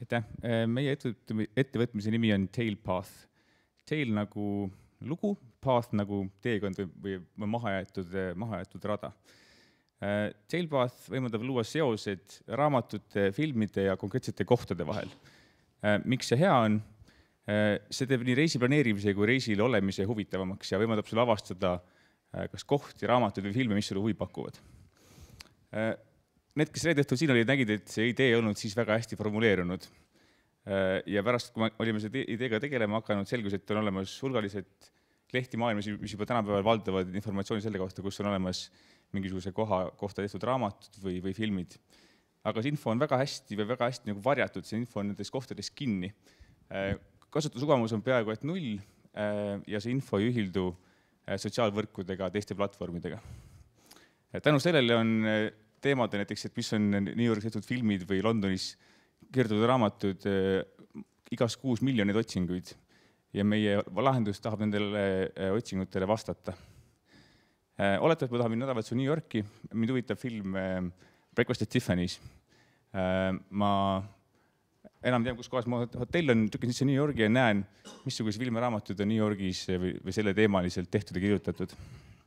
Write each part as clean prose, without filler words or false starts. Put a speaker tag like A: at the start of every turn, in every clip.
A: Aitäh. Meie ettevõtmise nimi on Tailpath. Tail nagu lugu, path nagu teekond või mahajäetud rada. Tailpath võimaldab luua seosed raamatute, filmide ja konkreetsete kohtade vahel. Miks see hea on? See teeb nii reisi planeerimise kui reisil olemise huvitavamaks ja võimaldab sulle avastada kas kohti, raamatuid või filme, mis sulle huvi pakuvad. Need, kes reede õhtul siin olid, nägid, et see idee ei olnud siis väga hästi formuleerunud. Ja pärast, kui olime selle ideega tegelema hakanud, selgus, et on olemas hulgalised lehti maailmas, mis juba tänapäeval valdavad informatsiooni selle kohta, kus on olemas mingisuguse kohta tehtud raamatud või filmid. Aga see info on väga hästi nagu varjatud, see info on nendes kohtades kinni. Kasutusugamus on peaaegu et 0 ja see info ei ühildu sotsiaalvõrkudega, teiste platvormidega. Tänu sellele on teemad näiteks, et mis on New Yorgis tehtud filmid või Londonis kirjutatud raamatud igas kuus miljoneid otsinguid ja meie lahendus tahab nendele otsingutele vastata. Oletad, et ma tahan minna nädalavahetusel New Yorki, mind huvitab film Breakfast at Tiffany's. Ma enam tean, kus kohas mu hotell on, tükkin sisse New Yorgi ja näen, missuguse filmiraamatud on New Yorgis või selle teemaliselt tehtud ja kirjutatud.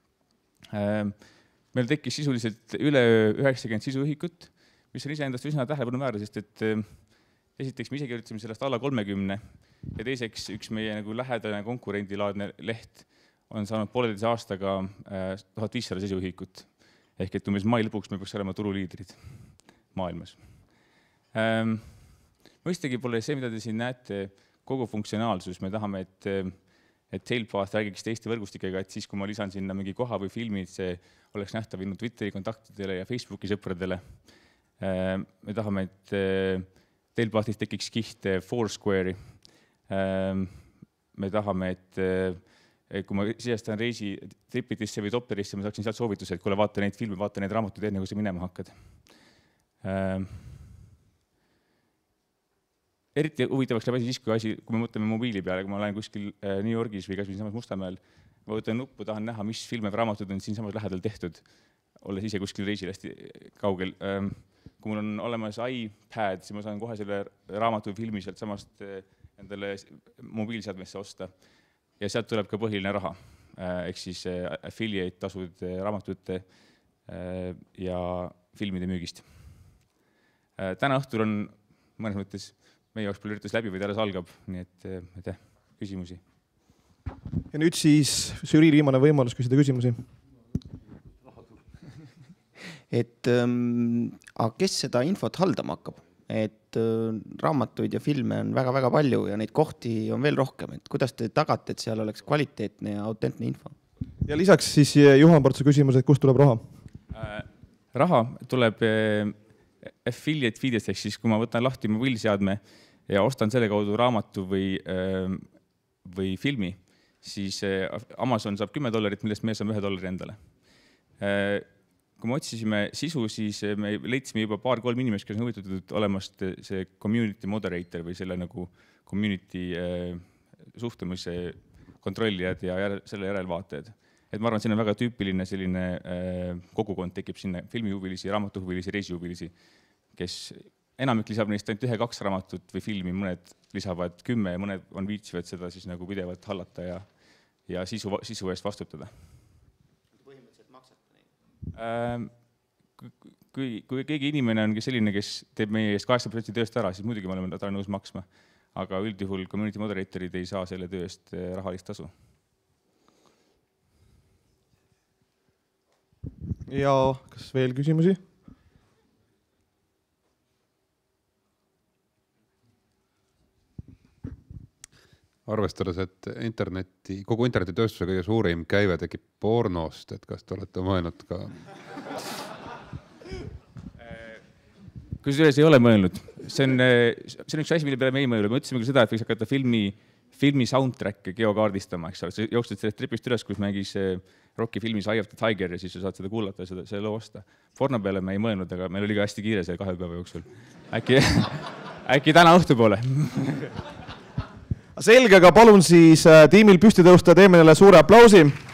A: Meil tekkis sisuliselt üle 90 sisuühikut, mis on iseendast üsna tähelepanuväärne, sest et esiteks me ise kirjutasime sellest alla 30 ja teiseks üks meie nagu lähedane konkurendilaadne leht on saanud pooleteise aastaga 1500 sisuühikut. Ehk et umbes mai lõpuks me peaks olema turuliidrid maailmas. Mõistagi pole see, mida te siin näete, kogu funktsionaalsus. Me tahame, et Tailpath räägiks teiste võrgustikega, et siis, kui ma lisan sinna mingi koha või filmid, see oleks nähtav minu Twitteri kontaktidele ja Facebooki sõpradele. Me tahame, et Tailpathist tekiks kiht Foursquare'i. Me tahame, et kui ma sisestan reisi Tripitisse või Dopplerisse, ma saaksin sealt soovituse, et kuule, vaata neid filme, vaata neid raamatuid enne, kui sa minema hakkad. Eriti huvitavaks läheb asi siis, kui me mõtleme mobiili peale, kui ma olen kuskil New Yorgis või kas või samas Mustamäel, ma võtan nuppu, tahan näha, mis filme või raamatud on siin samas lähedal tehtud, olles ise kuskil reisil hästi kaugel. Kui mul on olemas iPad, siis ma saan kohe selle raamatu või filmi sealt samast endale mobiilseadmesse osta. Ja sealt tuleb ka põhiline raha, ehk siis affiliate tasud raamatute ja filmide müügist. Täna õhtul on mõnes mõttes meie jaoks palju üritus läbi või alles algab, nii et küsimusi.
B: Ja nüüd siis žürii viimane võimalus küsida küsimusi.
C: Aga kes seda infot haldama hakkab? Raamatuid ja filme on väga palju ja neid kohti on veel rohkem. Kuidas te tagate, et seal oleks kvaliteetne ja autentne info?
B: Ja lisaks siis Juhan Partsu küsimus, et kust tuleb raha?
A: Raha tuleb affiliate feedest, ehk siis kui ma võtan lahti mobiilseadme ja ostan selle kaudu raamatu või filmi, siis Amazon saab $10, millest me saame $1 endale. Kui me otsisime sisu, siis me leidsime juba 2-3 inimest, kes on huvitatud olemast see community moderator või selle nagu community suhtlemise kontrollijad ja selle järelvaatajad. Et ma arvan, et siin on väga tüüpiline selline kogukond tekib sinna filmihuvilisi, raamatuhuvilisi, reisihuvilisi, kes enamik lisab neist ainult 1-2 raamatut või filmi, mõned lisavad 10 ja mõned on viitsivad seda siis nagu pidevalt hallata ja sisu eest vastutada.
C: Põhimõtteliselt maksate neid?
A: Kui keegi inimene on selline, kes teeb meie eest 80% tööst ära, siis muidugi me oleme talle nõus maksma. Aga üldjuhul community moderatorid ei saa selle töö eest rahalist tasu.
B: Ja kas veel küsimusi?
D: Arvestades, et kogu internetitööstuse kõige suurim käive tekib pornost, et kas te olete mõelnud ka?
A: Kusjuures ei ole mõelnud. See on üks asi, mille peale me ei mõelnud. Me ütlesime küll seda, et võiks hakata filmi soundtrack geokaardistama. Sa jooksid sellest tripist üles, kus mängis Rocki filmis Eye of the Tiger ja siis sa saad seda kuulata ja selle loo osta. Porno peale me ei mõelnud, aga meil oli ka hästi kiire see 2 päeva jooksul. Äkki täna õhtupoole.
B: Selge, aga palun siis tiimil püsti tõusta, teeme neile suure aplausi.